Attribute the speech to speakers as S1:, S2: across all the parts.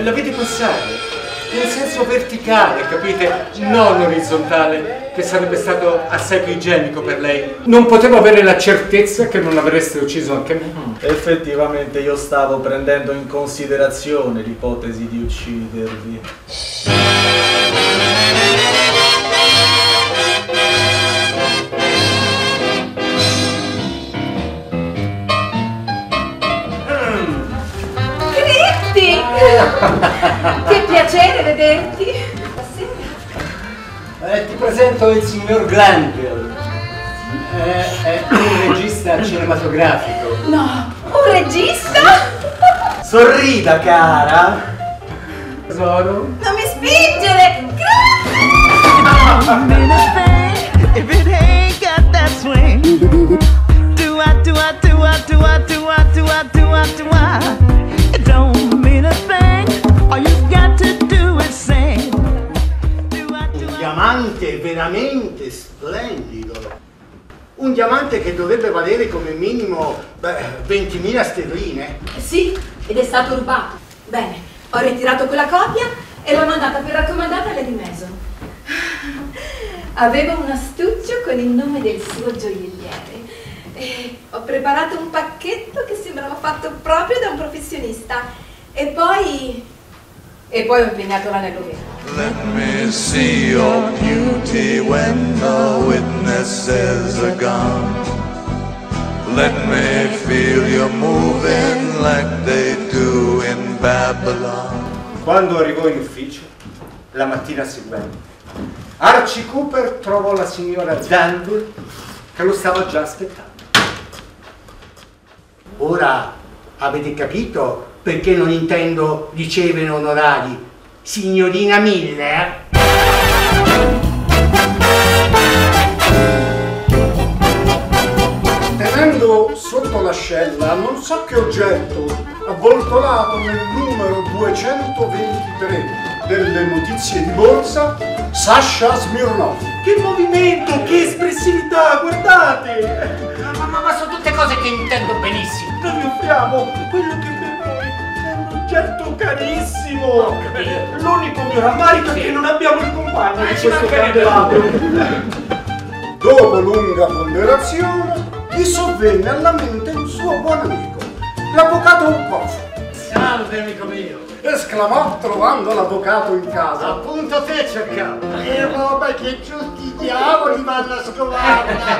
S1: la vedi passare in senso verticale, capite? Non orizzontale, che sarebbe stato assai più igienico per lei. Non potevo avere la certezza che non avreste ucciso anche me.
S2: Effettivamente io stavo prendendo in considerazione l'ipotesi di uccidervi.
S3: Cristi! Che piacere vederti!
S1: Ti presento il signor Glanville. È un regista cinematografico.
S3: No, un regista?
S2: Sorrida, cara!
S1: Tesoro?
S3: Non mi spingere!
S4: If it ain't got that swing, do I, do I, do I, do I, do I, do I, do I, do I? It don't mean a thing. All you've got to do is sing.
S5: Un diamante veramente splendido. Un diamante che dovrebbe valere come minimo 20.000 sterline.
S3: Sì, ed è stato rubato. Bene, ho ritirato quella copia e l'ho mandata per raccomandata alle di Mason. Avevo un astuccio con il nome del suo gioielliere e ho preparato un pacchetto che sembrava fatto proprio da un professionista e poi ho impegnato l'anello vero.
S6: Let me see your beauty when the witnesses are gone. Let me feel you moving like they do in Babylon.
S1: Quando arrivò in ufficio, la mattina seguente, Archie Cooper trovò la signora Glanville che lo stava già aspettando.
S5: Ora avete capito perché non intendo ricevere onorari, signorina Miller?
S7: Tenendo sotto l'ascella non so che oggetto avvoltolato nel numero 223 delle notizie di borsa, Sasha Smirnov.
S2: Che movimento, che espressività, guardate!
S5: Ma sono tutte cose che intendo benissimo.
S2: Noi vi offriamo quello che per noi è un oggetto carissimo! L'unico mio rammarico è che non abbiamo il compagno di questo grande ladro.
S7: Dopo lunga ponderazione, gli sovvenne alla mente un suo buon amico, l'avvocato Poff.
S1: Salve, amico mio!
S7: Esclamò trovando l'avvocato in casa.
S1: Appunto te cercavo!
S5: Che roba che tutti i diavoli vanno a scovarla!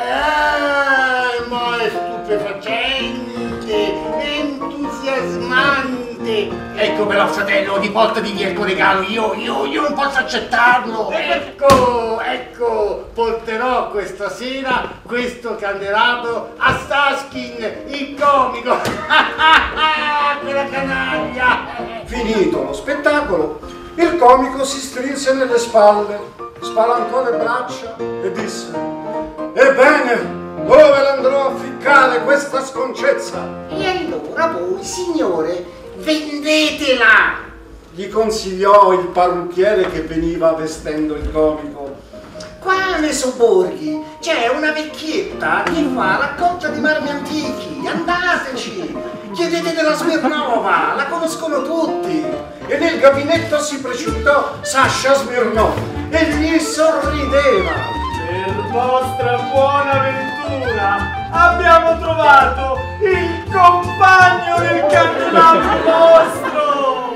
S5: Ma è stupefacente, entusiasmante! Ecco però, fratello, di volta di dirti un regalo, io non posso accettarlo! Ecco, porterò questa sera questo candelabro a Staskin, il comico! Quella canaglia!
S7: Finito lo spettacolo, il comico si strinse nelle spalle, spalancò le braccia e disse: ebbene, dove l'andrò a ficcare questa sconcezza?
S5: E allora voi, signore, vendetela!
S7: Gli consigliò il parrucchiere che veniva vestendo il comico.
S5: Qua nei sobborghi c'è una vecchietta che fa raccolta di marmi antichi, andateci! Chiedete della Smirnova, la conoscono tutti!
S7: E nel gabinetto si precipitò Sasha Smirnov e gli sorrideva.
S2: Per vostra buona ventura abbiamo trovato il compagno del candelabro vostro!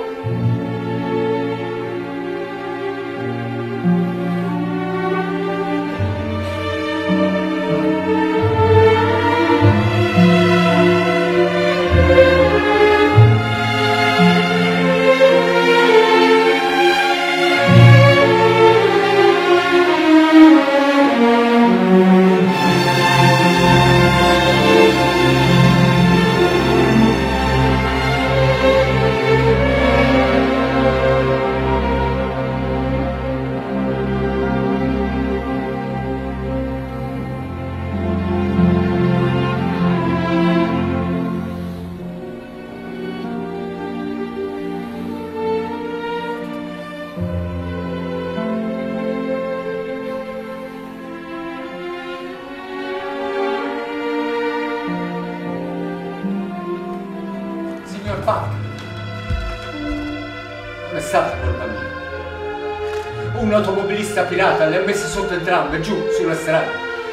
S1: è stata colpa mia. Un automobilista pirata le ha messe sotto entrambe, giù, sulla strada.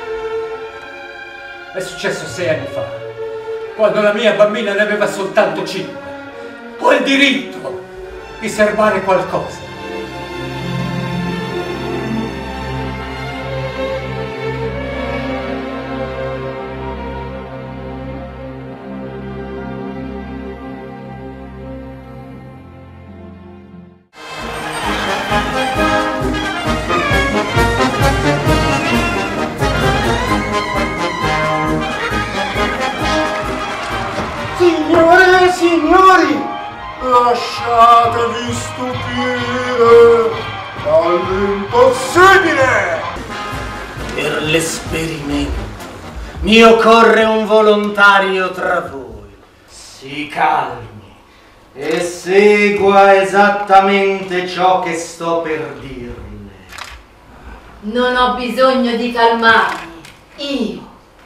S1: È successo 6 anni fa, quando la mia bambina ne aveva soltanto 5. Ho il diritto di serbare qualcosa.
S7: Signore e signori, lasciatevi stupire dall'impossibile!
S5: Per l'esperimento mi occorre un volontario tra voi. Si calmi e segua esattamente ciò che sto per dirle.
S3: Non ho bisogno di calmarmi. Io.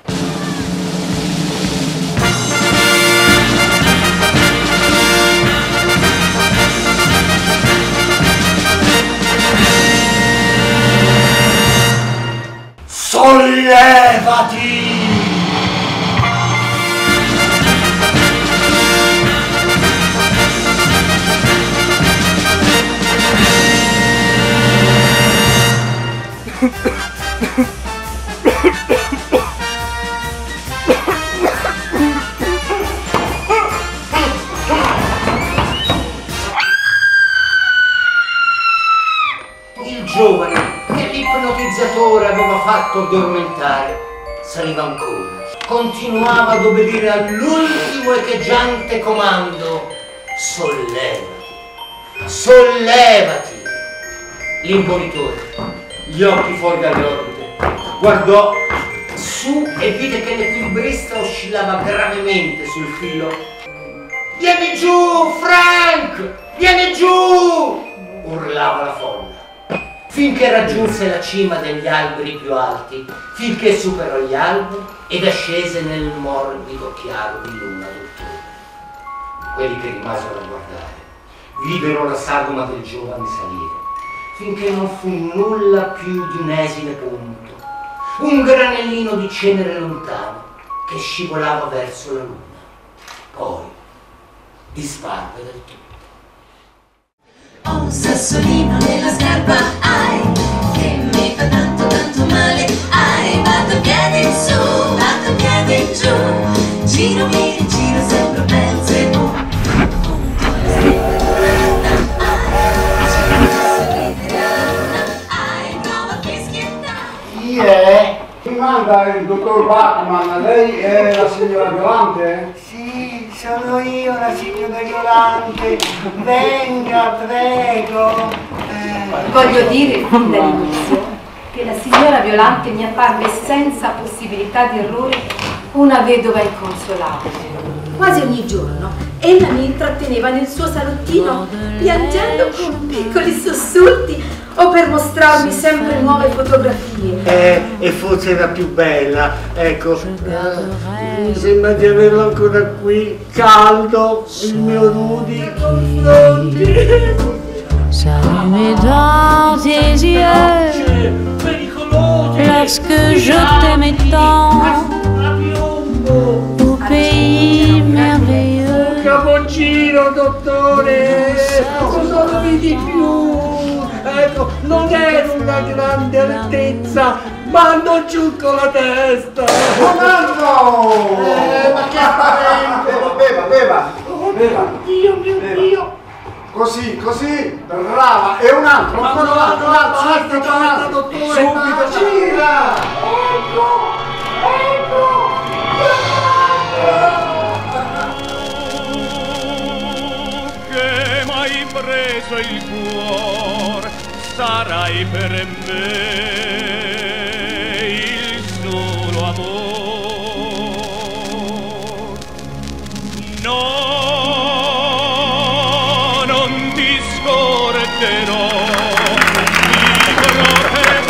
S5: Sollevati! Il giovane che l'ipnotizzatore aveva fatto addormentare saliva ancora. Continuava ad obbedire all'ultimo echeggiante comando: sollevati, sollevati. L'imponitore, gli occhi fuori dalle orbite, guardò su e vide che l'equilibrista oscillava gravemente sul filo. Vieni giù, Frank! Vieni giù! Urlava la folla, finché raggiunse la cima degli alberi più alti, finché superò gli alberi ed ascese nel morbido chiaro di luna d'ottobre. Quelli che rimasero a guardare videro la sagoma del giovane salire, finché non fu nulla più di un esile punto, un granellino di cenere lontano che scivolava verso la luna. Poi disparve del tutto.
S8: Ho un sassolino nella scarpa, ai, che mi fa tanto tanto male, ai, vado piedi in su, vado piedi in giù, giro mi rigiro, sembro Belzebù, punto le stelle della ai, prova a fischietta.
S7: Chi è? Mi manda il dottor Bachman, lei è la signora Violante?
S5: Sì, sono io, la signora Violante. Venga, prego.
S3: Voglio dire fin dall'inizio che la signora Violante mi apparve senza possibilità di errore una vedova inconsolabile. Quasi ogni giorno ella mi intratteneva nel suo salottino piangendo con piccoli sussulti o per mostrarmi sempre nuove fotografie.
S5: E forse era più bella, ecco. Mi sembra di averlo ancora qui, caldo, il mio Rudy.
S9: S'allumer dans tes yeux lorsque je t'aimais tant au pays merveilleux.
S2: Cappuccino, dottore! Non lo vedi più! Ecco, non ero una grande altezza, ma non giù con la testa!
S7: Comando! Ma che apparente! Beva!
S2: Dio mio Dio!
S7: Così, brava! E un altro, ancora un altro!
S2: Aspetta, dottore!
S7: Subito, gira!
S10: Che m'hai preso il cuore, sarai per me il solo amor. No, non ti scorderò, vivrò per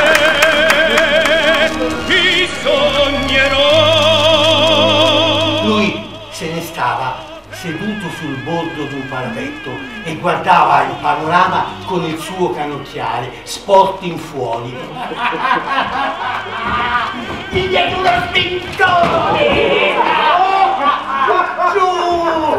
S10: te, ti sognerò.
S5: Lui se ne stava
S11: seduto sul bordo di un parapetto e guardava il panorama con il suo canocchiale sporto in fuori. Miniatura spintone! Giù!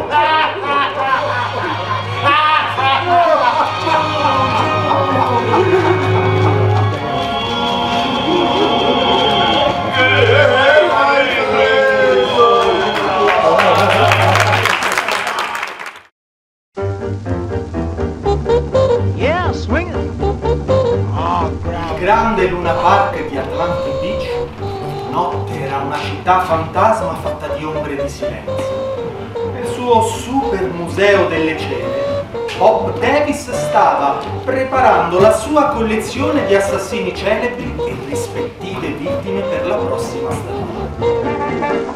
S4: Yeah, swing it.
S11: Il grande Luna Park di Atlantic Beach notte era una città fantasma fatta di ombre e di silenzio. Nel suo super museo delle cene, Bob Davis stava preparando la sua collezione di assassini celebri e rispettive vittime per la prossima stagione.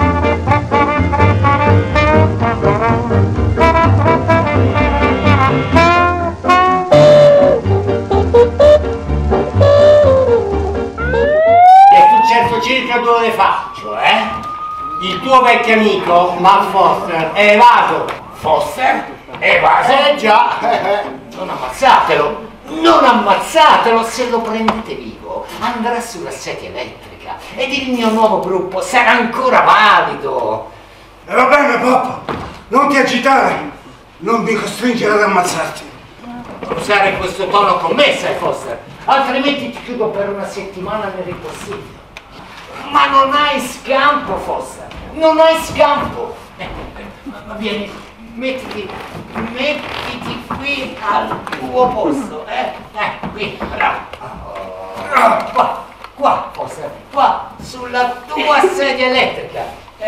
S5: Circa 2 ore fa, cioè il tuo vecchio amico Matt Foster è evaso. Foster? Evaso? Già, non ammazzatelo, non ammazzatelo, se lo prendete vivo andrà sulla sedia elettrica ed il mio nuovo gruppo sarà ancora valido.
S7: E va bene, Bob, non ti agitare, non mi costringere ad ammazzarti.
S5: Non usare questo tono con me, sai Foster, altrimenti ti chiudo per una settimana nel ripostiglio. Ma non hai scampo, Foster, non hai scampo. Ma vieni, mettiti qui al tuo posto, qui, bravo. Qua, Foster, qua, sulla tua sedia elettrica.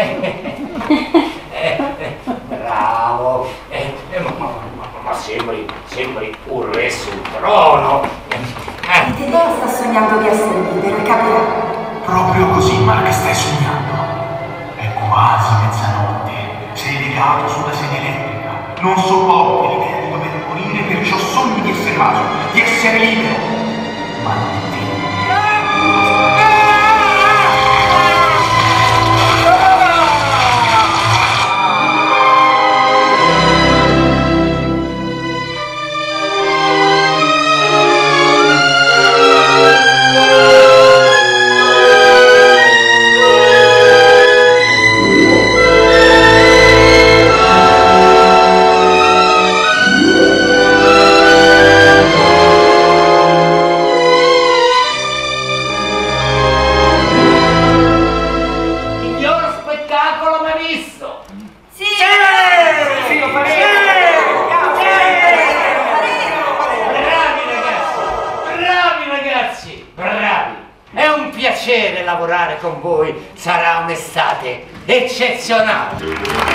S5: Bravo. Ma sembri un re sul trono.
S12: Il Tedeo sta sognando di essere libero, capirà.
S13: Proprio così, Mark, stai sognando. È quasi mezzanotte. Sei legato sulla sedia elettrica. Non sopporti l'idea di dover morire, perciò sogni di essere evaso, di essere libero. Ma non è vero.
S5: Lavorare con voi sarà un'estate eccezionale.